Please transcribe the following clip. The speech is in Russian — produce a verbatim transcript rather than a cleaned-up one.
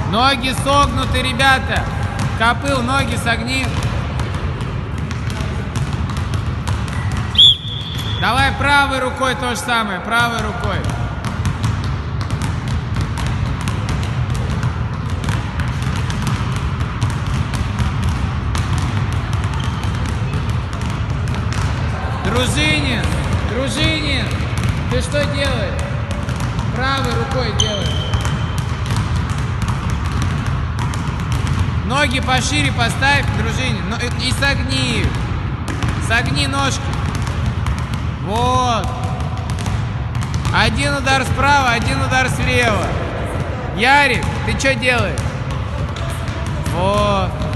Ноги согнуты, ребята. Копыл, ноги согни. Давай правой рукой то же самое, правой рукой. Дружинин, Дружинин, ты что делаешь? Правой рукой делаешь. Ноги пошире поставь, Дружинин, и согни их. Согни ножки. Вот. Один удар справа, один удар слева. Ярик, ты что делаешь? Вот.